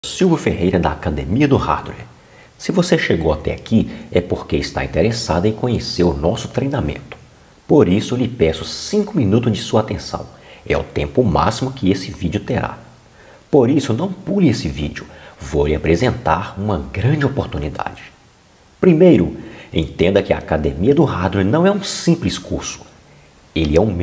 Silvio Ferreira da Academia do Hardware. Se você chegou até aqui é porque está interessado em conhecer o nosso treinamento. Por isso lhe peço 5 minutos de sua atenção. É o tempo máximo que esse vídeo terá. Por isso não pule esse vídeo. Vou lhe apresentar uma grande oportunidade. Primeiro, entenda que a Academia do Hardware não é um simples curso. Ele é um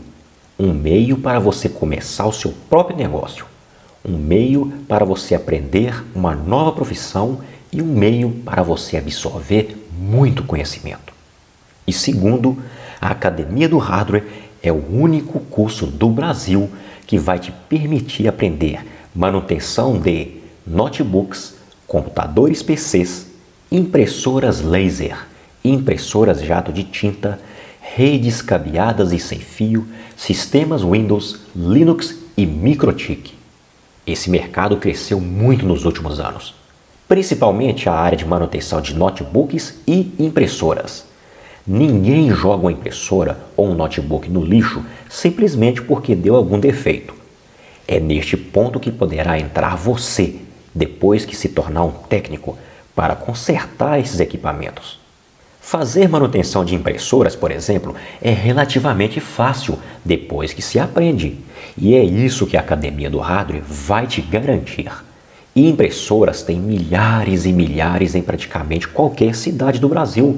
meio para você começar o seu próprio negócio. Um meio para você aprender uma nova profissão e um meio para você absorver muito conhecimento. E segundo, a Academia do Hardware é o único curso do Brasil que vai te permitir aprender manutenção de notebooks, computadores PCs, impressoras laser, impressoras jato de tinta, redes cabeadas e sem fio, sistemas Windows, Linux e microchip. Esse mercado cresceu muito nos últimos anos, principalmente a área de manutenção de notebooks e impressoras. Ninguém joga uma impressora ou um notebook no lixo simplesmente porque deu algum defeito. É neste ponto que poderá entrar você, depois que se tornar um técnico, para consertar esses equipamentos. Fazer manutenção de impressoras, por exemplo, é relativamente fácil depois que se aprende. E é isso que a Academia do Hardware vai te garantir. E impressoras tem milhares e milhares em praticamente qualquer cidade do Brasil.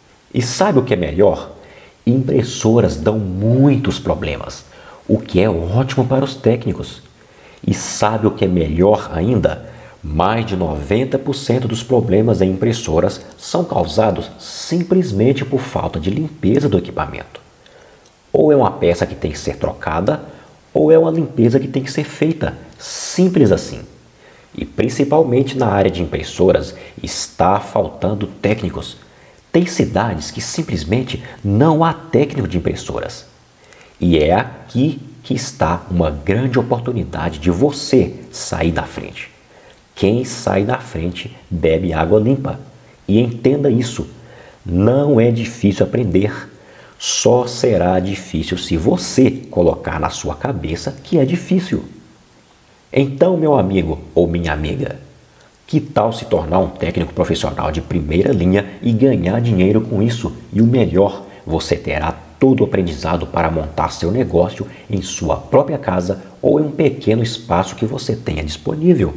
E sabe o que é melhor? Impressoras dão muitos problemas, o que é ótimo para os técnicos. E sabe o que é melhor ainda? Mais de 90% dos problemas em impressoras são causados simplesmente por falta de limpeza do equipamento. Ou é uma peça que tem que ser trocada, ou é uma limpeza que tem que ser feita. Simples assim. E principalmente na área de impressoras está faltando técnicos. Tem cidades que simplesmente não há técnico de impressoras. E é aqui que está uma grande oportunidade de você sair da frente. Quem sai da frente bebe água limpa. E entenda isso, não é difícil aprender. Só será difícil se você colocar na sua cabeça que é difícil. Então, meu amigo ou minha amiga, que tal se tornar um técnico profissional de primeira linha e ganhar dinheiro com isso? E o melhor, você terá todo o aprendizado para montar seu negócio em sua própria casa ou em um pequeno espaço que você tenha disponível.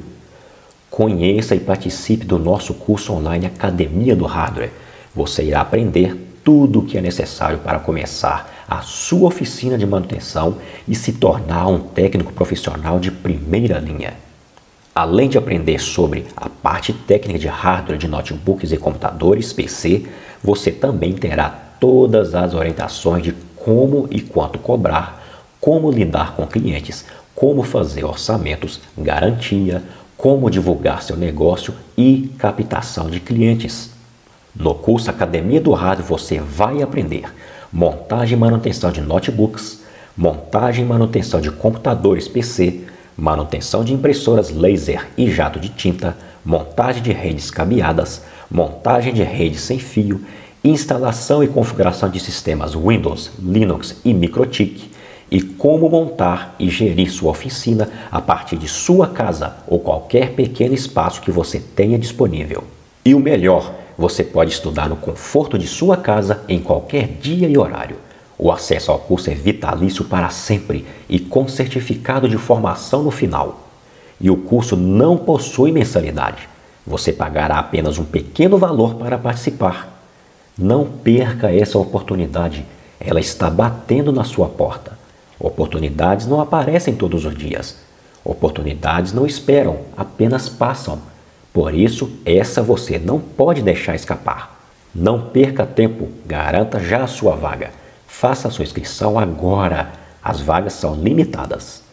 Conheça e participe do nosso curso online Academia do Hardware. Você irá aprender tudo o que é necessário para começar a sua oficina de manutenção e se tornar um técnico profissional de primeira linha. Além de aprender sobre a parte técnica de hardware de notebooks e computadores PC, você também terá todas as orientações de como e quanto cobrar, como lidar com clientes, como fazer orçamentos, garantia, como divulgar seu negócio e captação de clientes. No curso Academia do Hardware você vai aprender montagem e manutenção de notebooks, montagem e manutenção de computadores PC, manutenção de impressoras laser e jato de tinta, montagem de redes cabeadas, montagem de redes sem fio, instalação e configuração de sistemas Windows, Linux e microchip, e como montar e gerir sua oficina a partir de sua casa ou qualquer pequeno espaço que você tenha disponível. E o melhor, você pode estudar no conforto de sua casa em qualquer dia e horário. O acesso ao curso é vitalício para sempre e com certificado de formação no final. E o curso não possui mensalidade. Você pagará apenas um pequeno valor para participar. Não perca essa oportunidade, ela está batendo na sua porta. Oportunidades não aparecem todos os dias. Oportunidades não esperam, apenas passam. Por isso, essa você não pode deixar escapar. Não perca tempo, garanta já a sua vaga. Faça a sua inscrição agora. As vagas são limitadas.